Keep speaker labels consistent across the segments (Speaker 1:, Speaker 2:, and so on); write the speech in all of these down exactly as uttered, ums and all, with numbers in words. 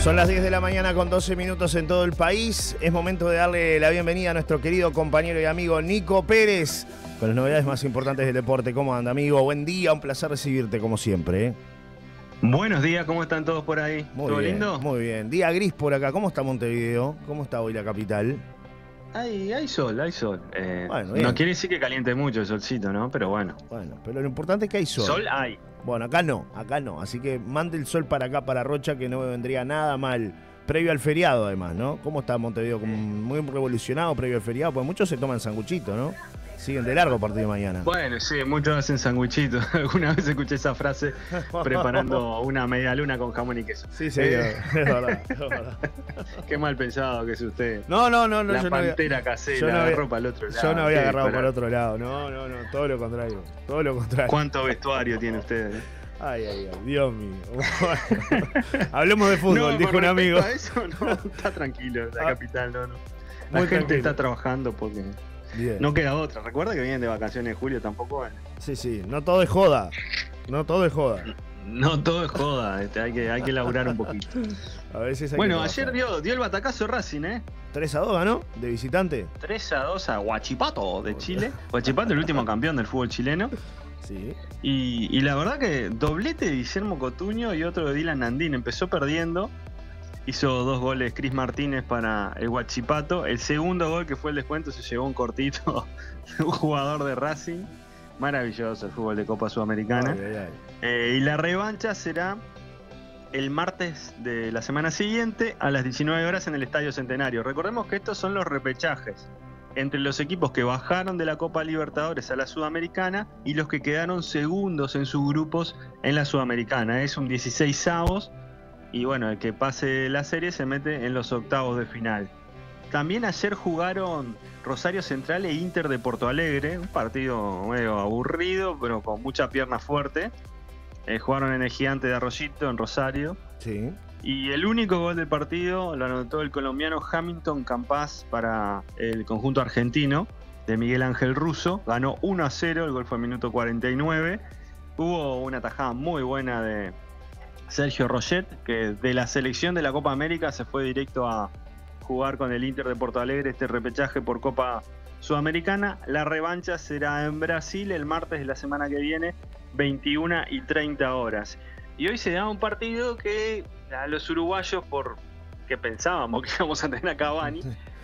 Speaker 1: Son las diez de la mañana con doce minutos en todo el país. Es momento de darle la bienvenida a nuestro querido compañero y amigo Nico Pérez con las novedades más importantes del deporte. ¿Cómo anda, amigo? Buen día, un placer recibirte como siempre, ¿eh?
Speaker 2: Buenos días, ¿cómo están todos por ahí?
Speaker 1: Muy
Speaker 2: ¿Todo
Speaker 1: bien,
Speaker 2: lindo?
Speaker 1: muy bien. Día gris por acá. ¿Cómo está Montevideo? ¿Cómo está hoy la capital?
Speaker 2: Hay, hay sol, hay sol. Eh,
Speaker 1: Bueno, bien.
Speaker 2: no quiere decir que caliente mucho el solcito, ¿no? Pero bueno.
Speaker 1: Bueno, pero lo importante es que hay sol.
Speaker 2: Sol hay.
Speaker 1: Bueno, acá no, acá no. Así que mande el sol para acá, para Rocha, que no me vendría nada mal. Previo al feriado, además, ¿no? ¿Cómo está Montevideo? Como muy revolucionado previo al feriado, porque muchos se toman sanguchito, ¿no? Siguen de largo a partir de mañana.
Speaker 2: Bueno, sí, muchos hacen sanguchitos. Alguna vez escuché esa frase preparando una media luna con jamón y queso.
Speaker 1: Sí, sí, eh. es verdad, es verdad.
Speaker 2: Qué mal pensado que es usted.
Speaker 1: No, no, no, no.
Speaker 2: La
Speaker 1: yo
Speaker 2: pantera
Speaker 1: no
Speaker 2: casera,
Speaker 1: yo no había,
Speaker 2: agarró para el otro lado.
Speaker 1: Yo no había
Speaker 2: sí,
Speaker 1: agarrado
Speaker 2: para...
Speaker 1: para el otro lado. No, no, no. Todo lo contrario. Todo lo contrario.
Speaker 2: ¿Cuánto vestuario tiene usted?
Speaker 1: Ay, ay, ay, Dios mío. Bueno, hablemos de fútbol,
Speaker 2: no,
Speaker 1: dijo un amigo.
Speaker 2: A eso no, está tranquilo, la
Speaker 1: ah,
Speaker 2: capital, no, no. La
Speaker 1: muy
Speaker 2: gente
Speaker 1: tranquilo.
Speaker 2: está trabajando porque
Speaker 1: Bien.
Speaker 2: No queda otra. Recuerda que vienen de vacaciones de julio tampoco. Bueno.
Speaker 1: Sí, sí, no todo es joda. No todo es joda.
Speaker 2: No todo es joda, este, hay que, hay que laburar un poquito.
Speaker 1: A veces hay
Speaker 2: bueno,
Speaker 1: que
Speaker 2: ayer dio, dio el batacazo Racing, ¿eh?
Speaker 1: tres a dos ganó, de visitante.
Speaker 2: tres a dos a Huachipato de Chile. Huachipato, el último campeón del fútbol chileno.
Speaker 1: Sí.
Speaker 2: Y, y la verdad que doblete de Guillermo Cotuño y otro de Dylan Nandín. Empezó perdiendo. Hizo dos goles Cris Martínez para el Huachipato. El segundo gol, que fue el descuento, se llevó un cortito de un jugador de Racing. Maravilloso el fútbol de Copa Sudamericana.
Speaker 1: Ay, ay, ay.
Speaker 2: Eh, y la revancha será el martes de la semana siguiente a las diecinueve horas en el Estadio Centenario. Recordemos que estos son los repechajes entre los equipos que bajaron de la Copa Libertadores a la Sudamericana y los que quedaron segundos en sus grupos en la Sudamericana. Es un dieciseisavos y bueno, el que pase la serie se mete en los octavos de final. También ayer jugaron Rosario Central e Inter de Porto Alegre, un partido medio aburrido, pero con mucha pierna fuerte. Eh, jugaron en el Gigante de Arroyito, en Rosario.
Speaker 1: Sí.
Speaker 2: Y el único gol del partido lo anotó el colombiano Hamilton Campas para el conjunto argentino de Miguel Ángel Russo. Ganó uno a cero, el gol fue en minuto cuarenta y nueve. Hubo una tajada muy buena de Sergio Roget, que de la selección de la Copa América se fue directo a jugar con el Inter de Porto Alegre este repechaje por Copa Sudamericana. La revancha será en Brasil el martes de la semana que viene, veintiuna y treinta horas. Y hoy se da un partido que a los uruguayos, por que pensábamos que íbamos a tener a Cavani,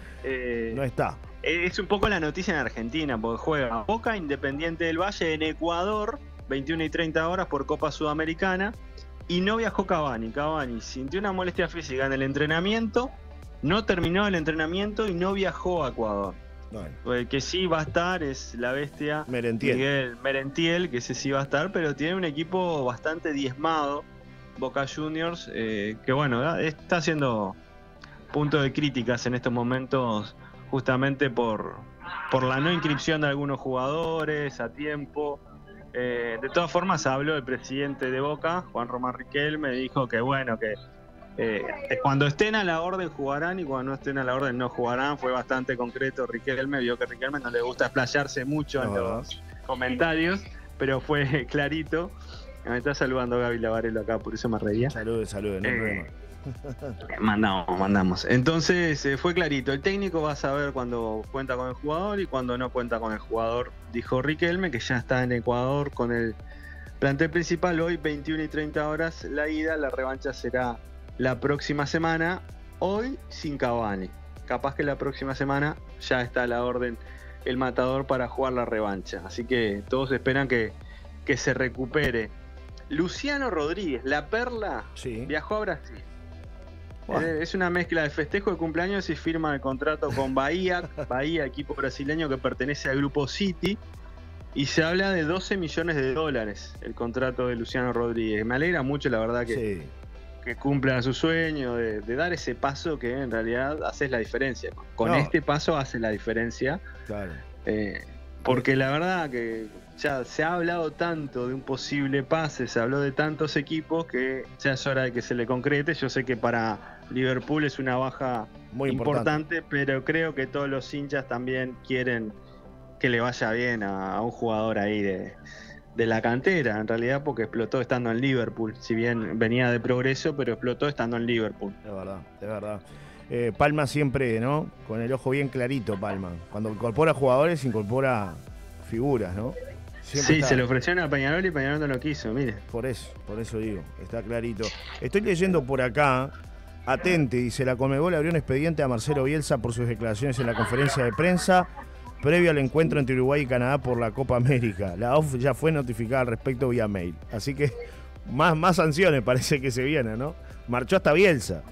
Speaker 2: eh,
Speaker 1: no está.
Speaker 2: Es un poco la noticia en Argentina, porque juega Boca Independiente del Valle en Ecuador, veintiuna y treinta horas por Copa Sudamericana, y no viajó Cavani. Cavani sintió una molestia física en el entrenamiento, no terminó el entrenamiento y no viajó a Ecuador. Bueno. El que sí va a estar es la bestia
Speaker 1: Merentiel.
Speaker 2: Miguel Merentiel, que ese sí va a estar, pero tiene un equipo bastante diezmado, Boca Juniors, eh, que bueno, está haciendo punto de críticas en estos momentos justamente por, por la no inscripción de algunos jugadores a tiempo. Eh, de todas formas, habló el presidente de Boca, Juan Román Riquelme, dijo que bueno, que Eh, cuando estén a la orden jugarán y cuando no estén a la orden no jugarán. Fue bastante concreto Riquelme, vio que a Riquelme no le gusta explayarse mucho no, en los no. comentarios, pero fue clarito. Me está saludando Gaby Lavarello acá, por eso me reía.
Speaker 1: Saludos, saludos, no hay
Speaker 2: eh, problema. Mandamos, mandamos. Entonces eh, fue clarito, el técnico va a saber cuando cuenta con el jugador y cuando no cuenta con el jugador, dijo Riquelme, que ya está en Ecuador con el plantel principal. Hoy veintiuna y treinta horas la ida, la revancha será la próxima semana, hoy sin Cavani. Capaz que la próxima semana ya está a la orden el matador para jugar la revancha. Así que todos esperan que, que se recupere. Luciano Rodríguez, la perla, sí. Viajó a Brasil. Bueno. Es una mezcla de festejo de cumpleaños y firma el contrato con Bahía, Bahía, equipo brasileño que pertenece al grupo City. Y se habla de doce millones de dólares el contrato de Luciano Rodríguez. Me alegra mucho, la verdad, que... Sí. que cumpla su sueño de, de dar ese paso que en realidad hace la diferencia. Con no. este paso hace la diferencia.
Speaker 1: Claro.
Speaker 2: Eh, porque la verdad que ya se ha hablado tanto de un posible pase, se habló de tantos equipos que ya es hora de que se le concrete. Yo sé que para Liverpool es una baja muy importante, importante pero creo que todos los hinchas también quieren que le vaya bien a, a un jugador ahí de, de la cantera, en realidad, porque explotó estando en Liverpool. Si bien venía de progreso, pero explotó estando en Liverpool.
Speaker 1: Es verdad, es verdad. Eh, Palma siempre, ¿no? Con el ojo bien clarito, Palma. Cuando incorpora jugadores, incorpora figuras, ¿no? Siempre
Speaker 2: sí,
Speaker 1: está...
Speaker 2: se le ofrecieron a Peñarol y Peñarol no lo quiso, mire.
Speaker 1: Por eso, por eso digo, está clarito. Estoy leyendo por acá, atente, dice, la Conmebol abrió un expediente a Marcelo Bielsa por sus declaraciones en la conferencia de prensa previo al encuentro entre Uruguay y Canadá por la Copa América. La A U F ya fue notificada al respecto vía mail. Así que más, más sanciones parece que se vienen, ¿no? Marchó hasta Bielsa.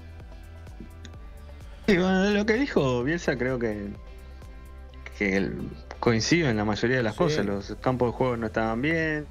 Speaker 2: Sí, bueno, lo que dijo Bielsa creo que, que él coincide en la mayoría de las sí. cosas. Los campos de juego no estaban bien.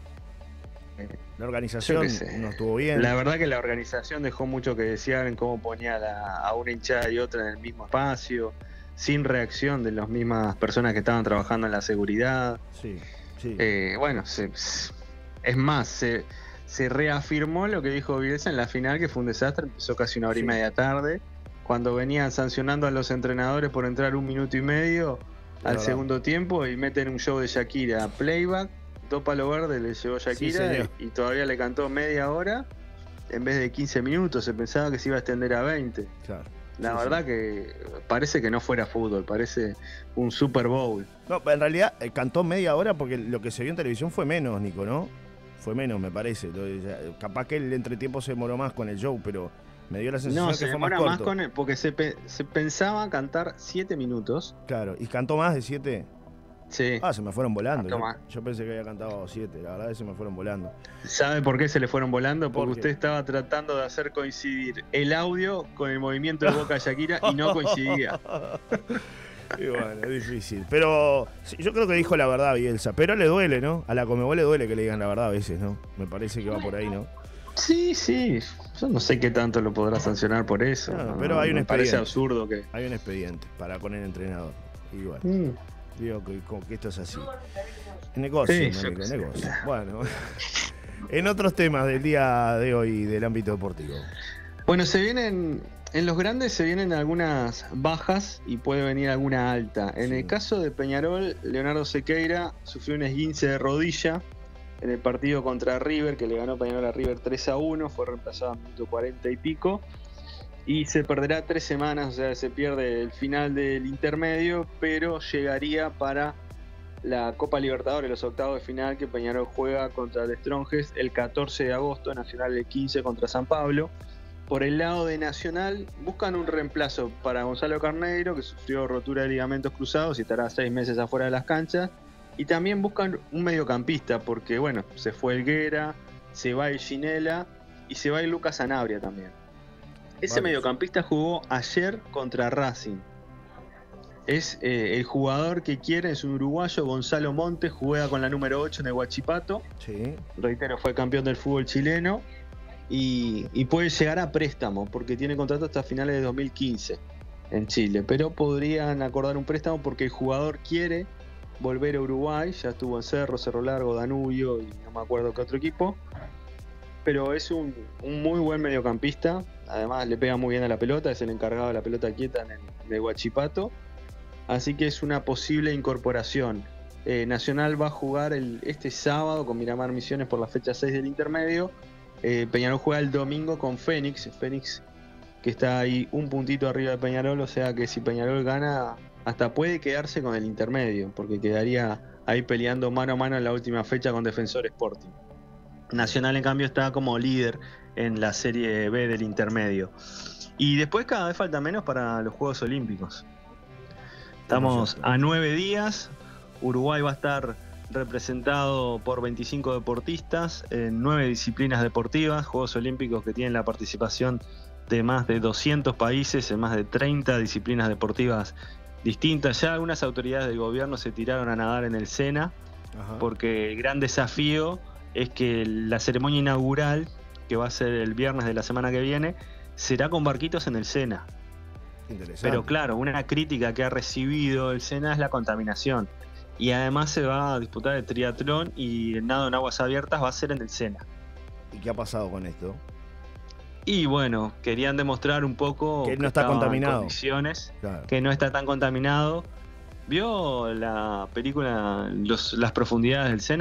Speaker 1: La organización no estuvo bien.
Speaker 2: La verdad que la organización dejó mucho que desear en cómo ponía la, a una hinchada y otra en el mismo espacio, sin reacción de las mismas personas que estaban trabajando en la seguridad.
Speaker 1: Sí, sí.
Speaker 2: Eh, bueno, se, es más, se, se reafirmó lo que dijo Bielsa en la final, que fue un desastre. Empezó casi una hora sí. y media tarde, cuando venían sancionando a los entrenadores por entrar un minuto y medio al verdad. segundo tiempo y meten un show de Shakira, playback, dos palos verdes le llevó Shakira sí, y, y todavía le cantó media hora en vez de quince minutos. Se pensaba que se iba a extender a veinte.
Speaker 1: Claro.
Speaker 2: La
Speaker 1: sí,
Speaker 2: verdad
Speaker 1: sí.
Speaker 2: que parece que no fuera fútbol, parece un Super Bowl.
Speaker 1: No, en realidad eh, cantó media hora porque lo que se vio en televisión fue menos, Nico, ¿no? Fue menos, me parece. Entonces, ya, capaz que el entretiempo se demoró más con el show, pero me dio la sensación
Speaker 2: no,
Speaker 1: que
Speaker 2: se
Speaker 1: fue más
Speaker 2: demora
Speaker 1: corto.
Speaker 2: más con el, porque se, pe, se pensaba cantar siete minutos.
Speaker 1: Claro, ¿y cantó más de siete?
Speaker 2: Sí.
Speaker 1: Ah, se me fueron volando. Yo, yo pensé que había cantado siete, la verdad que se me fueron volando.
Speaker 2: ¿Sabe por qué se le fueron volando? Porque
Speaker 1: ¿Por
Speaker 2: usted estaba tratando de hacer coincidir el audio con el movimiento de boca de Shakira y no coincidía.
Speaker 1: Y bueno, es difícil. Pero sí, yo creo que dijo la verdad Bielsa. Pero le duele, ¿no? A la Conmebol le duele que le digan la verdad a veces, ¿no? Me parece que va por ahí, ¿no?
Speaker 2: Sí, sí. Yo no sé qué tanto lo podrá sancionar por eso.
Speaker 1: No, pero hay un
Speaker 2: me
Speaker 1: expediente.
Speaker 2: parece absurdo que...
Speaker 1: Hay un expediente para con el entrenador. Igual.
Speaker 2: Mm.
Speaker 1: Digo que, que esto es así. Negocio,
Speaker 2: sí,
Speaker 1: no, Nico, negocio. Bueno, en otros temas del día de hoy del ámbito deportivo.
Speaker 2: Bueno, se vienen, en los grandes se vienen algunas bajas y puede venir alguna alta. En sí. el caso de Peñarol, Leonardo Sequeira sufrió un esguince de rodilla en el partido contra River, que le ganó Peñarol a River tres a uno, fue reemplazado en minuto cuarenta y pico. Y se perderá tres semanas, o sea, se pierde el final del intermedio, pero llegaría para la Copa Libertadores, los octavos de final, que Peñarol juega contra el Strongest el catorce de agosto, Nacional el quince contra San Pablo. Por el lado de Nacional, buscan un reemplazo para Gonzalo Carneiro, que sufrió rotura de ligamentos cruzados y estará seis meses afuera de las canchas. Y también buscan un mediocampista, porque bueno, se fue Helguera, se va el Ginela y se va el Lucas Sanabria también. Ese vale. mediocampista jugó ayer contra Racing. Es eh, el jugador que quiere, es un uruguayo, Gonzalo Montes, juega con la número ocho en el Huachipato.
Speaker 1: Sí.
Speaker 2: Reitero, fue campeón del fútbol chileno. Y, y puede llegar a préstamo, porque tiene contrato hasta finales de dos mil quince en Chile. Pero podrían acordar un préstamo porque el jugador quiere volver a Uruguay. Ya estuvo en Cerro, Cerro Largo, Danubio y no me acuerdo qué otro equipo. Pero es un, un muy buen mediocampista. Además le pega muy bien a la pelota, es el encargado de la pelota quieta en el, en el Huachipato. Así que es una posible incorporación. Eh, Nacional va a jugar el, este sábado con Miramar Misiones por la fecha seis del intermedio. Eh, Peñarol juega el domingo con Fénix. Fénix que está ahí un puntito arriba de Peñarol, o sea que si Peñarol gana hasta puede quedarse con el intermedio, porque quedaría ahí peleando mano a mano en la última fecha con Defensor Sporting. Nacional en cambio está como líder en la Serie B del intermedio. Y después cada vez falta menos para los Juegos Olímpicos. Estamos a nueve días. Uruguay va a estar representado por veinticinco deportistas en nueve disciplinas deportivas. Juegos Olímpicos que tienen la participación de más de doscientos países en más de treinta disciplinas deportivas distintas. Ya algunas autoridades del gobierno se tiraron a nadar en el Sena. Ajá. Porque el gran desafío es que la ceremonia inaugural, que va a ser el viernes de la semana que viene, será con barquitos en el Sena.
Speaker 1: Interesante.
Speaker 2: Pero claro, una crítica que ha recibido el Sena es la contaminación. Y además se va a disputar el triatlón y el nado en aguas abiertas va a ser en el Sena.
Speaker 1: ¿Y qué ha pasado con esto?
Speaker 2: Y bueno, querían demostrar un poco
Speaker 1: que no está contaminado.
Speaker 2: Condiciones,
Speaker 1: claro.
Speaker 2: Que no está tan contaminado. ¿Vio la película los, Las profundidades del Sena?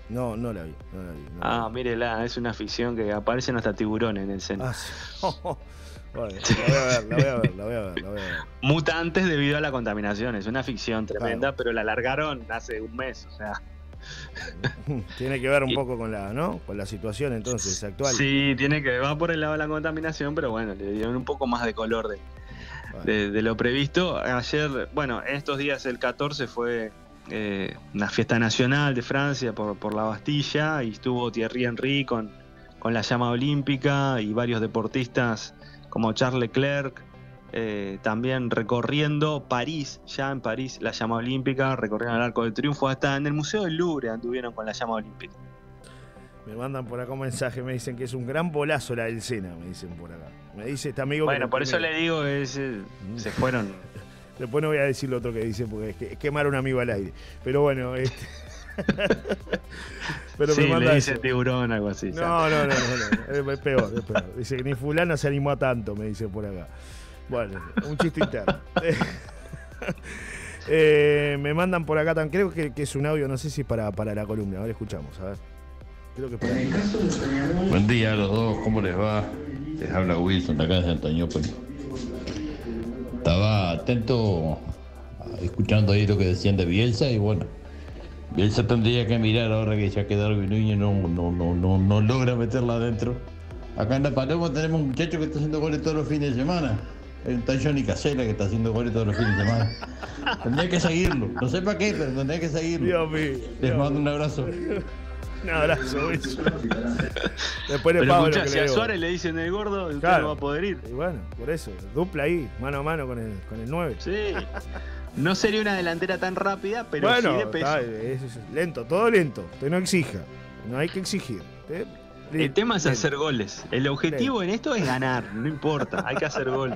Speaker 1: No, no la vi. No la vi no
Speaker 2: ah,
Speaker 1: la vi.
Speaker 2: mírela, es una ficción que aparecen hasta tiburones en el centro.
Speaker 1: Ah, sí. Bueno, la voy a ver, la voy a ver, la voy a ver, la voy a ver.
Speaker 2: Mutantes debido a la contaminación, es una ficción tremenda,
Speaker 1: Claro.
Speaker 2: pero la largaron hace un mes, o sea.
Speaker 1: Tiene que ver un
Speaker 2: Y-
Speaker 1: poco con la, ¿no? Con la situación entonces actual.
Speaker 2: Sí, tiene que va por el lado de la contaminación, pero bueno, le dieron un poco más de color de,
Speaker 1: Bueno.
Speaker 2: de, de lo previsto. Ayer, bueno, en estos días el catorce fue eh, una fiesta nacional de Francia por, por la Bastilla y estuvo Thierry Henry con, con la llama olímpica y varios deportistas como Charles Leclerc, eh, también recorriendo París, ya en París, la llama olímpica, recorrieron el Arco del Triunfo, hasta en el Museo del Louvre anduvieron con la llama olímpica.
Speaker 1: Me mandan por acá un mensaje, me dicen que es un gran bolazo la del Sena, me dicen por acá. Me dice este amigo que
Speaker 2: Bueno,
Speaker 1: lo
Speaker 2: por eso
Speaker 1: tiene-
Speaker 2: le digo, es, eh, se fueron.
Speaker 1: Después no voy a decir lo otro que dice porque es, que, es quemar a un amigo al aire. Pero bueno, este... Pero
Speaker 2: sí,
Speaker 1: me manda
Speaker 2: le dice
Speaker 1: eso.
Speaker 2: tiburón, algo así.
Speaker 1: No, no, no, no, no, es peor, es peor. Dice que ni fulano se animó a tanto, me dice por acá. Bueno, un chiste interno. Eh, me mandan por acá, tan, creo que, que es un audio, no sé si para, para la columna. A ver, escuchamos, a ver. Creo que para ahí.
Speaker 3: Buen día a los dos, ¿cómo les va? Les habla Wilson de acá de Antoñópolis. Estaba atento, escuchando ahí lo que decían de Bielsa y bueno, Bielsa tendría que mirar ahora que ya que Darwin Núñez no, no, no, no, no logra meterla adentro. Acá en La Paloma tenemos un muchacho que está haciendo goles todos los fines de semana. Hay un tal Johnny Casella que está haciendo goles todos los fines de semana. Tendría que seguirlo, no sé para qué, pero tendría que seguirlo.
Speaker 1: Dios mío.
Speaker 3: Les
Speaker 1: Dios
Speaker 3: mando
Speaker 1: mío.
Speaker 3: un abrazo.
Speaker 1: Un abrazo, Wilson. Después le
Speaker 2: Pero
Speaker 1: pago lo
Speaker 2: escuchá,
Speaker 1: que
Speaker 2: si
Speaker 1: le
Speaker 2: a
Speaker 1: debo.
Speaker 2: Suárez le dicen el gordo, usted
Speaker 1: Claro.
Speaker 2: no va a poder ir.
Speaker 1: Y bueno, por eso, dupla ahí, mano a mano con el, con el nueve.
Speaker 2: Sí. No sería una delantera tan rápida, pero
Speaker 1: bueno,
Speaker 2: sí de peso.
Speaker 1: está, es, es lento, todo lento. Usted no exija, no hay que exigir. Usted,
Speaker 2: El tema es
Speaker 1: lento.
Speaker 2: hacer goles. El objetivo en esto es ganar, no importa, hay que hacer goles.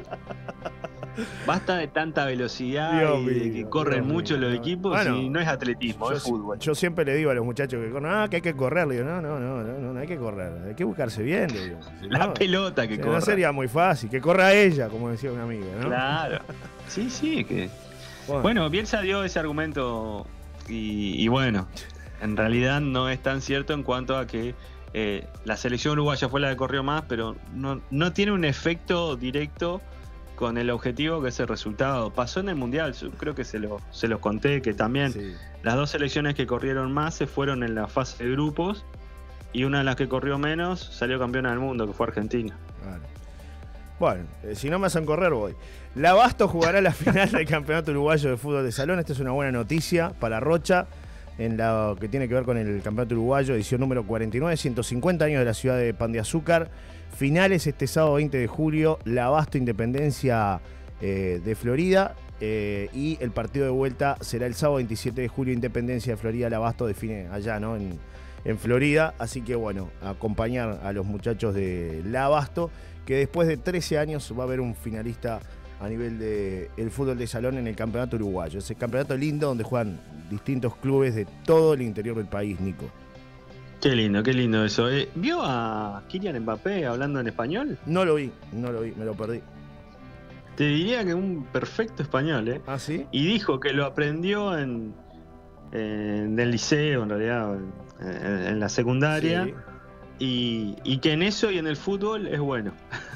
Speaker 2: Basta de tanta velocidad
Speaker 1: Dios
Speaker 2: y de que
Speaker 1: mío,
Speaker 2: corren
Speaker 1: Dios
Speaker 2: mucho
Speaker 1: mío.
Speaker 2: los equipos
Speaker 1: Bueno,
Speaker 2: y no es atletismo,
Speaker 1: Yo,
Speaker 2: es fútbol.
Speaker 1: yo siempre le digo a los muchachos que corren, ah, que hay que correr. Le digo, no, no, no, no, no hay que correr, hay que buscarse bien. Le digo. Si
Speaker 2: La
Speaker 1: no,
Speaker 2: pelota que
Speaker 1: si
Speaker 2: corre.
Speaker 1: no sería muy fácil, que corra ella, como decía un amigo, ¿no?
Speaker 2: Claro. Sí, sí, que.
Speaker 1: Bueno,
Speaker 2: Bueno, Bielsa dio ese argumento y, y bueno, en realidad no es tan cierto en cuanto a que eh, la selección uruguaya fue la que corrió más, pero no, no tiene un efecto directo con el objetivo que es el resultado. Pasó en el Mundial, yo creo que se, lo, se los conté, que también
Speaker 1: sí.
Speaker 2: las dos selecciones que corrieron más se fueron en la fase de grupos y una de las que corrió menos salió campeona del mundo, que fue Argentina.
Speaker 1: Vale. Bueno, eh, si no me hacen correr, voy. La Abasto jugará la final del Campeonato Uruguayo de Fútbol de Salón. Esta es una buena noticia para Rocha, en lo que tiene que ver con el Campeonato Uruguayo, edición número cuarenta y nueve, ciento cincuenta años de la ciudad de Pan de Azúcar. Finales este sábado veinte de julio, La Abasto Independencia eh, de Florida. Eh, y el partido de vuelta será el sábado veintisiete de julio, Independencia de Florida. La Abasto define allá, ¿no? En, en Florida. Así que bueno, acompañar a los muchachos de La Abasto, que después de trece años va a haber un finalista a nivel del de fútbol de salón en el Campeonato Uruguayo. Ese campeonato lindo donde juegan distintos clubes de todo el interior del país, Nico.
Speaker 2: Qué lindo, qué lindo eso. Eh, ¿Vio a Kylian Mbappé hablando en español?
Speaker 1: No lo vi, no lo vi, me lo perdí.
Speaker 2: Te diría que un perfecto español, ¿eh?
Speaker 1: ¿Ah, sí?
Speaker 2: Y dijo que lo aprendió en, en el liceo, en realidad, en, en la secundaria,
Speaker 1: Sí.
Speaker 2: y, y que en eso y en el fútbol es bueno.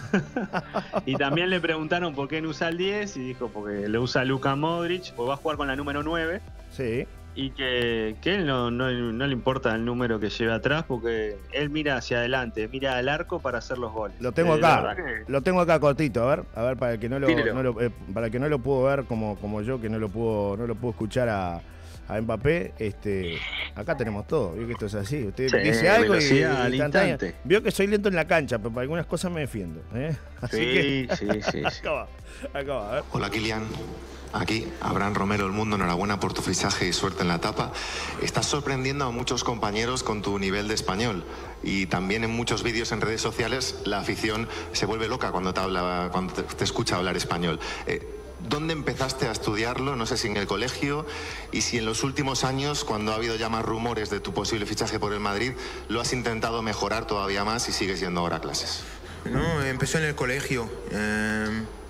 Speaker 2: Y también le preguntaron por qué no usa el diez, y dijo porque lo usa Luka Modric, porque va a jugar con la número nueve,
Speaker 1: Sí.
Speaker 2: y que, que él no, no, no le importa el número que lleve atrás, porque él mira hacia adelante, mira al arco para hacer los goles.
Speaker 1: Lo tengo
Speaker 2: Eh, la
Speaker 1: acá,
Speaker 2: verdad que-
Speaker 1: lo tengo acá cortito, a ver, a ver para el que no lo,
Speaker 2: Tírelo.
Speaker 1: no lo- eh, para el que no lo pudo ver como, como yo, que no lo pudo, no lo pudo escuchar a, a Mbappé, este, acá tenemos todo, vio que esto es así. Usted
Speaker 2: Sí,
Speaker 1: dice algo y,
Speaker 2: velocidad al
Speaker 1: instantánea.
Speaker 2: instante.
Speaker 1: Vio que soy lento en la cancha, pero para algunas cosas me defiendo, ¿eh? Así que
Speaker 2: Sí, sí, sí, sí.
Speaker 1: acá va, acá va, a ver.
Speaker 4: Hola Kylian, aquí Abraham Romero del Mundo, enhorabuena por tu fichaje y suerte en la etapa. Estás sorprendiendo a muchos compañeros con tu nivel de español y también en muchos vídeos en redes sociales la afición se vuelve loca cuando te, habla, cuando te, te escucha hablar español. Eh, ¿Dónde empezaste a estudiarlo? No sé si en el colegio y si en los últimos años, cuando ha habido ya más rumores de tu posible fichaje por el Madrid, lo has intentado mejorar todavía más y sigues yendo ahora a clases.
Speaker 5: No, empezó en el colegio. Eh,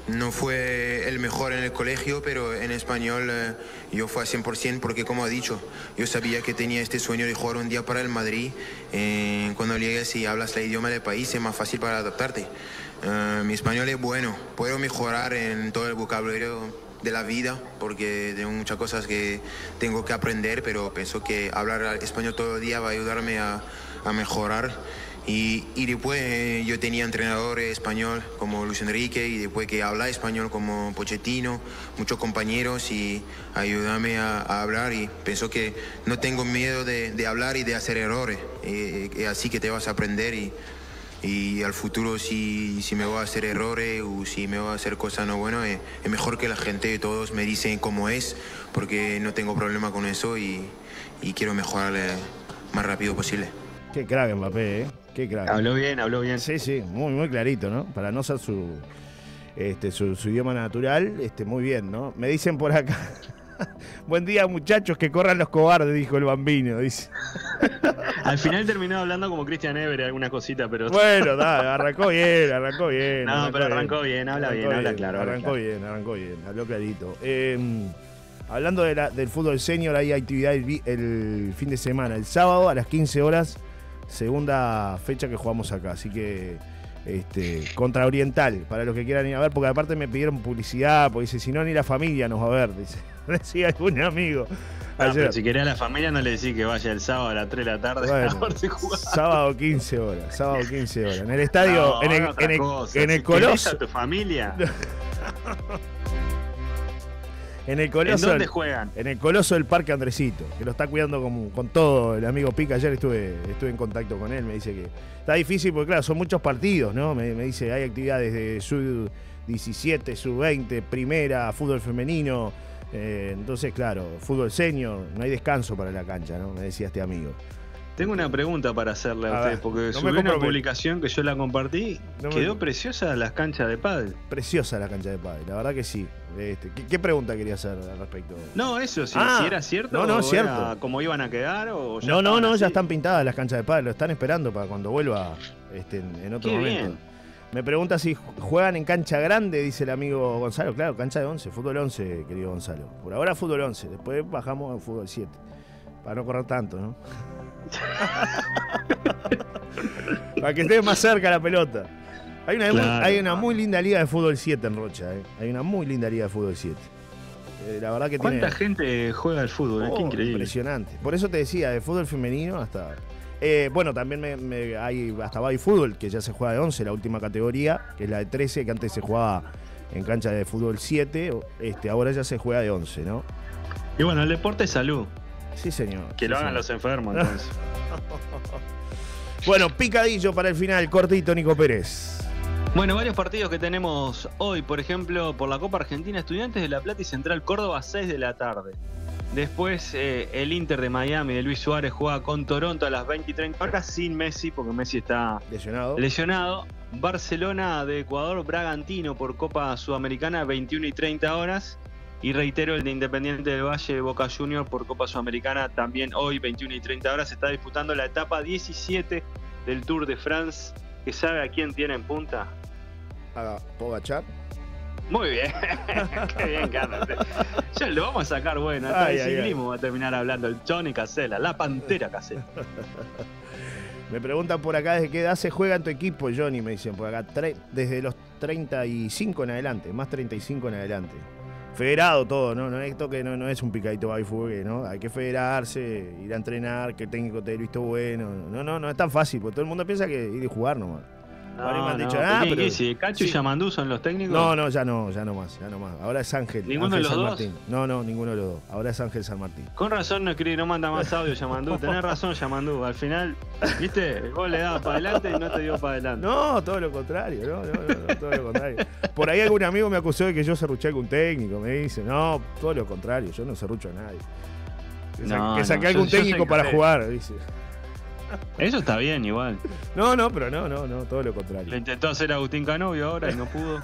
Speaker 5: no fue el mejor en el colegio, pero en español eh, yo fui a cien por ciento porque, como ha dicho, yo sabía que tenía este sueño de jugar un día para el Madrid. Eh, cuando llegues y hablas el idioma del país es más fácil para adaptarte. Eh, mi español es bueno, puedo mejorar en todo el vocabulario de la vida porque tengo muchas cosas que tengo que aprender, pero pienso que hablar español todo el día va a ayudarme a, a mejorar. Y, y después eh, yo tenía entrenador español como Luis Enrique y después que habla español como Pochettino, muchos compañeros y ayúdame a, a hablar y pienso que no tengo miedo de, de hablar y de hacer errores. Eh, eh, así que te vas a aprender y, y al futuro si, si me voy a hacer errores o si me voy a hacer cosas no buenas, eh, es mejor que la gente, todos me dicen cómo es porque no tengo problema con eso y, y quiero mejorar eh, más rápido posible.
Speaker 1: Qué crack Mbappé, ¿eh? Qué crack.
Speaker 2: Habló bien, habló bien.
Speaker 1: Sí, sí, muy, muy clarito, ¿no? Para no ser su, este, su, su idioma natural, este, muy bien, ¿no? Me dicen por acá, buen día muchachos, que corran los cobardes, dijo el Bambino, dice.
Speaker 2: Al final terminó hablando como Christian Ever, alguna cosita, pero...
Speaker 1: Bueno, da, arrancó bien, arrancó bien.
Speaker 2: No,
Speaker 1: arrancó
Speaker 2: pero
Speaker 1: bien.
Speaker 2: arrancó bien, habla
Speaker 1: Arrancó
Speaker 2: bien, habla claro. habla
Speaker 1: Arrancó
Speaker 2: claro.
Speaker 1: bien, arrancó bien, habló clarito. Eh, hablando de la, del fútbol senior, hay actividad el, vi- el fin de semana, el sábado a las quince horas, segunda fecha que jugamos acá, así que este, contra Oriental, para los que quieran ir a ver, porque aparte me pidieron publicidad, porque dice, si no ni la familia nos va a ver, dice, decía algún amigo.
Speaker 2: No,
Speaker 1: Ayer.
Speaker 2: pero si querés a la familia no le decís que vaya el sábado a las tres de la tarde
Speaker 1: Bueno,
Speaker 2: a verte jugar.
Speaker 1: sábado quince horas, sábado quince horas, en el estadio,
Speaker 2: No,
Speaker 1: en el,
Speaker 2: haga otra
Speaker 1: en el,
Speaker 2: cosa.
Speaker 1: en el
Speaker 2: Si querés
Speaker 1: Coloso.
Speaker 2: a tu familia.
Speaker 1: En el
Speaker 2: ¿En
Speaker 1: Coloso.
Speaker 2: dónde juegan?
Speaker 1: En el Coloso del Parque Andresito, que lo está cuidando con, con todo el amigo Pica. Ayer estuve, estuve en contacto con él, me dice que está difícil porque, claro, son muchos partidos, ¿no? Me, me dice, hay actividades de sub diecisiete, sub veinte, primera, fútbol femenino. Eh, entonces, claro, fútbol senior, no hay descanso para la cancha, ¿no? Me decía este amigo.
Speaker 2: Tengo una pregunta para hacerle a,
Speaker 1: A
Speaker 2: ustedes,
Speaker 1: ver,
Speaker 2: porque
Speaker 1: no
Speaker 2: subí
Speaker 1: me
Speaker 2: una
Speaker 1: comprometo.
Speaker 2: publicación que yo la compartí,
Speaker 1: No me-
Speaker 2: quedó preciosa las canchas de pádel.
Speaker 1: Preciosa la cancha de pádel, la verdad que sí. Este, ¿qué, qué pregunta quería hacer al respecto?
Speaker 2: No, eso, si,
Speaker 1: Ah,
Speaker 2: si era cierto
Speaker 1: no, no,
Speaker 2: o
Speaker 1: es
Speaker 2: era
Speaker 1: cierto.
Speaker 2: cómo iban a quedar o ya
Speaker 1: No, no,
Speaker 2: estaban
Speaker 1: no,
Speaker 2: así.
Speaker 1: ya están pintadas las canchas de pádel, lo están esperando para cuando vuelva este, en, en otro
Speaker 2: Qué
Speaker 1: momento.
Speaker 2: bien.
Speaker 1: Me pregunta si juegan en cancha grande, dice el amigo Gonzalo. Claro, cancha de once, fútbol once, querido Gonzalo. Por ahora fútbol once, después bajamos a fútbol siete. Para no correr tanto, ¿no? Para que esté más cerca la pelota. Hay una,
Speaker 2: Claro.
Speaker 1: muy, hay una muy linda liga de fútbol siete en Rocha, ¿eh? Hay una muy linda liga de fútbol siete. Eh, la verdad que
Speaker 2: ¿Cuánta
Speaker 1: tiene...
Speaker 2: gente juega al fútbol?
Speaker 1: Oh,
Speaker 2: Qué increíble.
Speaker 1: impresionante. Por eso te decía, de fútbol femenino hasta... Eh, bueno, también me, me- hay hasta baby fútbol, que ya se juega de once, la última categoría, que es la de trece, que antes se jugaba en cancha de fútbol siete, este, ahora ya se juega de once, ¿no?
Speaker 2: Y bueno, el deporte es salud.
Speaker 1: Sí, señor.
Speaker 2: Que
Speaker 1: sí,
Speaker 2: lo hagan
Speaker 1: señor.
Speaker 2: los enfermos, entonces.
Speaker 1: Bueno, picadillo para el final, cortito, Nico Pérez.
Speaker 2: Bueno, varios partidos que tenemos hoy, por ejemplo, por la Copa Argentina, Estudiantes de La Plata y Central Córdoba, seis de la tarde. Después eh, el Inter de Miami de Luis Suárez juega con Toronto a las veinte y treinta horas sin Messi, porque Messi está
Speaker 1: Lesionado.
Speaker 2: lesionado. Barcelona de Ecuador, Bragantino por Copa Sudamericana, veintiuna y treinta horas. Y reitero, el de Independiente del Valle, Boca Juniors por Copa Sudamericana, también hoy, veintiuna y treinta horas. Se está disputando la etapa diecisiete del Tour de France, que sabe a quién tiene en punta.
Speaker 1: A Pogacar.
Speaker 2: Muy bien, qué bien que andas. Ya lo vamos a sacar bueno, hasta
Speaker 1: Ay,
Speaker 2: el
Speaker 1: ay,
Speaker 2: ciclismo va a terminar hablando el Johnny Casella, la Pantera Casella.
Speaker 1: Me preguntan por acá desde qué edad se juega en tu equipo, Johnny, me dicen por acá. Tre- desde los treinta y cinco en adelante, más treinta y cinco en adelante. Federado todo, ¿no? No, esto que no, no es un picadito baby fútbol, ¿no? Hay que federarse, ir a entrenar, que el técnico te haya visto bueno. No, no, no es tan fácil, porque todo el mundo piensa que ir a jugar nomás. Ahora me han dicho, ah,
Speaker 2: ¿qué-
Speaker 1: pero-
Speaker 2: qué si Cacho y
Speaker 1: sí.
Speaker 2: Yamandú son los técnicos?
Speaker 1: No, no, ya no, ya no más, ya no más. Ahora es Ángel.
Speaker 2: ¿Ninguno
Speaker 1: Ángel
Speaker 2: de los
Speaker 1: San
Speaker 2: dos?
Speaker 1: Martín. No, no, ninguno de los dos. Ahora es Ángel San Martín.
Speaker 2: Con razón no escribe, no manda más audio Yamandú. Tenés razón, Yamandú. Al final, viste, vos le dabas para adelante y no te dio para adelante.
Speaker 1: No, todo lo contrario, no, no, no, no, todo lo contrario. Por ahí algún amigo me acusó de que yo serruché con un técnico, me dice, no, todo lo contrario, yo no serrucho a nadie. Que, sa-
Speaker 2: No,
Speaker 1: que
Speaker 2: no,
Speaker 1: saqué
Speaker 2: yo-
Speaker 1: algún
Speaker 2: yo sé
Speaker 1: técnico
Speaker 2: que
Speaker 1: para
Speaker 2: sé.
Speaker 1: jugar, dice.
Speaker 2: Eso está bien, igual.
Speaker 1: No, no, pero no, no, no, todo lo
Speaker 2: Le
Speaker 1: contrario.
Speaker 2: intentó hacer Agustín Canovio ahora y no pudo.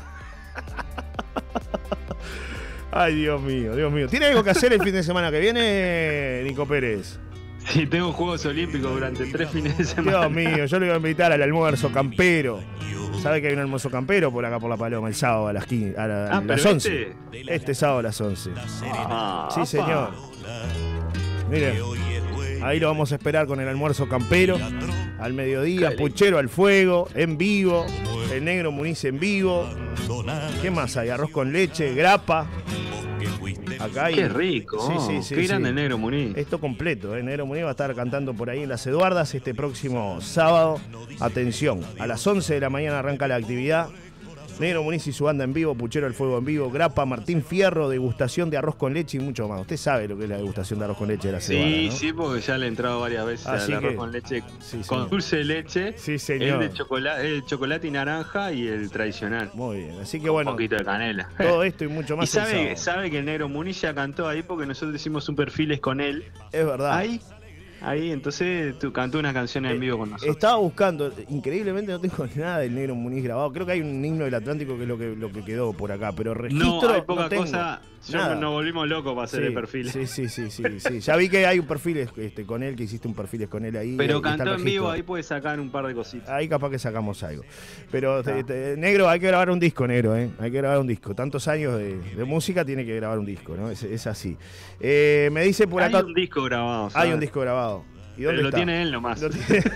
Speaker 1: Ay, Dios mío, Dios mío. ¿Tiene algo que hacer el fin de semana que viene, Nico Pérez?
Speaker 2: Si tengo Juegos Olímpicos durante tres fines de semana.
Speaker 1: Dios mío, yo le voy a invitar al almuerzo campero. ¿Sabe que hay un almuerzo campero por acá por La Paloma el sábado a las, quince, a la,
Speaker 2: ah,
Speaker 1: a las once?
Speaker 2: Este...
Speaker 1: este sábado a las once.
Speaker 2: Ah,
Speaker 1: sí, señor. Miren, ahí lo vamos a esperar con el almuerzo campero. Al mediodía,
Speaker 2: Cali.
Speaker 1: puchero al fuego, en vivo. El negro Muniz en vivo. ¿Qué más hay? Arroz con leche, grapa. Acá hay...
Speaker 2: Qué rico.
Speaker 1: Sí, sí, sí,
Speaker 2: Qué
Speaker 1: sí.
Speaker 2: grande Negro Muniz.
Speaker 1: Esto completo, ¿eh? Negro Muniz va a estar cantando por ahí en las Eduardas este próximo sábado. Atención, a las once de la mañana arranca la actividad. Negro Muniz y su banda en vivo, puchero al fuego en vivo, grapa, Martín Fierro, degustación de arroz con leche y mucho más. Usted sabe lo que es la degustación de arroz con leche de la cebada,
Speaker 2: Sí,
Speaker 1: ¿no?
Speaker 2: sí, porque ya le he entrado varias veces
Speaker 1: Así
Speaker 2: al arroz
Speaker 1: que...
Speaker 2: con leche,
Speaker 1: sí,
Speaker 2: con
Speaker 1: señor.
Speaker 2: dulce de leche,
Speaker 1: Sí, señor.
Speaker 2: el de chocolate, el chocolate y naranja y el tradicional.
Speaker 1: Muy bien, así que bueno,
Speaker 2: Un poquito de canela.
Speaker 1: todo esto y mucho
Speaker 2: Y
Speaker 1: más. el
Speaker 2: sabe,
Speaker 1: sábado.
Speaker 2: sabe que el Negro Muniz ya cantó ahí porque nosotros hicimos un perfiles con él.
Speaker 1: Es verdad.
Speaker 2: Ahí, ahí, entonces tú cantó unas canciones en vivo con nosotros.
Speaker 1: Estaba buscando, increíblemente no tengo nada del Negro Muniz grabado. Creo que hay un himno del Atlántico que es lo que, lo que quedó por acá, pero registro
Speaker 2: No, hay poca
Speaker 1: no tengo.
Speaker 2: cosa. Yo
Speaker 1: Nada.
Speaker 2: nos volvimos locos para hacer
Speaker 1: Sí,
Speaker 2: el perfil.
Speaker 1: Sí, sí, sí, sí, sí. Ya vi que hay un perfil este, con él, que hiciste un perfil con él ahí.
Speaker 2: Pero
Speaker 1: y está el
Speaker 2: cantó en
Speaker 1: registro.
Speaker 2: vivo, ahí puede sacar un par de cositas.
Speaker 1: Ahí capaz que sacamos algo. Pero, te-
Speaker 2: Ah.
Speaker 1: te- negro, hay que grabar un disco, negro, ¿eh? Hay que grabar un disco. Tantos años de, de música, tiene que grabar un disco, ¿no? Es, es así. Eh, me dice por
Speaker 2: Hay
Speaker 1: acá...
Speaker 2: un disco grabado.
Speaker 1: Hay
Speaker 2: ¿sabes?
Speaker 1: un disco grabado. ¿Y
Speaker 2: Pero
Speaker 1: dónde
Speaker 2: lo
Speaker 1: está?
Speaker 2: tiene él nomás.
Speaker 1: Lo tiene-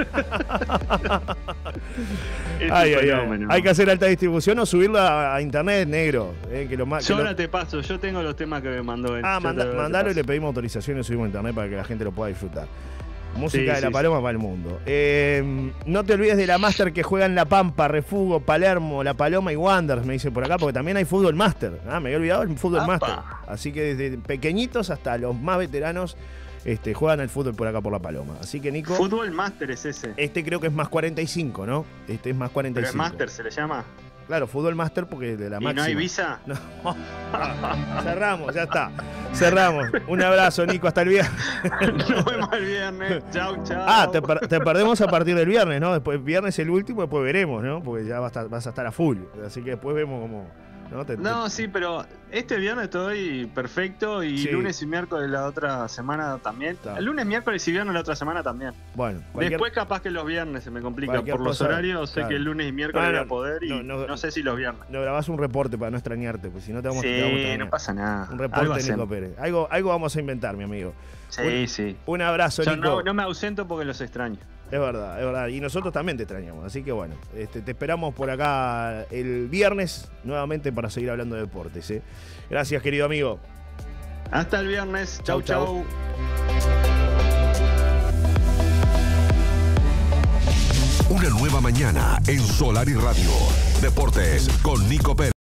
Speaker 2: Es
Speaker 1: Ay,
Speaker 2: un
Speaker 1: ay, ay.
Speaker 2: fenómeno.
Speaker 1: Hay que hacer alta distribución o subirlo a, a internet, negro. eh, que lo ma- que
Speaker 2: Yo
Speaker 1: lo-
Speaker 2: ahora te paso, yo tengo los temas que me mandó él.
Speaker 1: Ah,
Speaker 2: Yo
Speaker 1: manda-
Speaker 2: te- te
Speaker 1: mandalo y
Speaker 2: paso.
Speaker 1: le pedimos autorización y lo subimos a internet para que la gente lo pueda disfrutar. Música
Speaker 2: Sí,
Speaker 1: de
Speaker 2: sí,
Speaker 1: La
Speaker 2: sí.
Speaker 1: Paloma para el mundo. Eh, no te olvides de la Master que juega en La Pampa, Refugo, Palermo, La Paloma y Wanderers, me dice por acá, porque también hay fútbol Master. Ah, me había olvidado el fútbol
Speaker 2: ¡Apa!
Speaker 1: Master. Así que desde pequeñitos hasta los más veteranos este, juegan al fútbol por acá por La Paloma. Así que, Nico,
Speaker 2: Fútbol Master es ese.
Speaker 1: este creo que es más cuarenta y cinco, ¿no? Este es más cuarenta y
Speaker 2: Pero es
Speaker 1: cinco.
Speaker 2: Master, se le llama.
Speaker 1: Claro, fútbol Master porque de la
Speaker 2: ¿Y
Speaker 1: máxima.
Speaker 2: no hay visa?
Speaker 1: No. Cerramos, ya está. Cerramos. Un abrazo, Nico. Hasta el viernes.
Speaker 2: Nos vemos el viernes. Chau, chau.
Speaker 1: Ah, te, per- te perdemos a partir del viernes, ¿no? Después, viernes el último, después veremos, ¿no? Porque ya vas a, estar, vas a estar a full. Así que después vemos cómo. ¿no? Te- te-
Speaker 2: No, sí, pero este viernes estoy perfecto y
Speaker 1: Sí.
Speaker 2: lunes y miércoles la otra semana también.
Speaker 1: Está.
Speaker 2: El lunes, miércoles y viernes la otra semana también.
Speaker 1: Bueno, cualquier-
Speaker 2: Después capaz que los viernes se me complica.
Speaker 1: cualquier
Speaker 2: Por los
Speaker 1: cosa,
Speaker 2: horarios sé
Speaker 1: claro.
Speaker 2: que el lunes y miércoles
Speaker 1: Ah, no,
Speaker 2: voy a poder y
Speaker 1: no,
Speaker 2: no,
Speaker 1: no.
Speaker 2: sé si los viernes.
Speaker 1: nos grabás un reporte para no extrañarte, pues si no te vamos, te vamos a
Speaker 2: Sí,
Speaker 1: extrañar.
Speaker 2: no pasa nada.
Speaker 1: Un
Speaker 2: Algo
Speaker 1: reporte, Nico
Speaker 2: hacemos.
Speaker 1: Pérez. Algo, algo vamos a inventar, mi amigo.
Speaker 2: Sí,
Speaker 1: Un-
Speaker 2: sí.
Speaker 1: Un abrazo,
Speaker 2: Yo
Speaker 1: Nico.
Speaker 2: no, no me ausento porque los extraño.
Speaker 1: Es verdad, es verdad. Y nosotros también te extrañamos. Así que bueno, este, te esperamos por acá el viernes nuevamente para seguir hablando de deportes. ¿eh? Gracias, querido amigo.
Speaker 2: Hasta el viernes.
Speaker 1: Chau,
Speaker 2: Chau,
Speaker 1: chau.
Speaker 2: chau.
Speaker 6: Una nueva mañana en Solar y Radio. Deportes con Nico Pérez.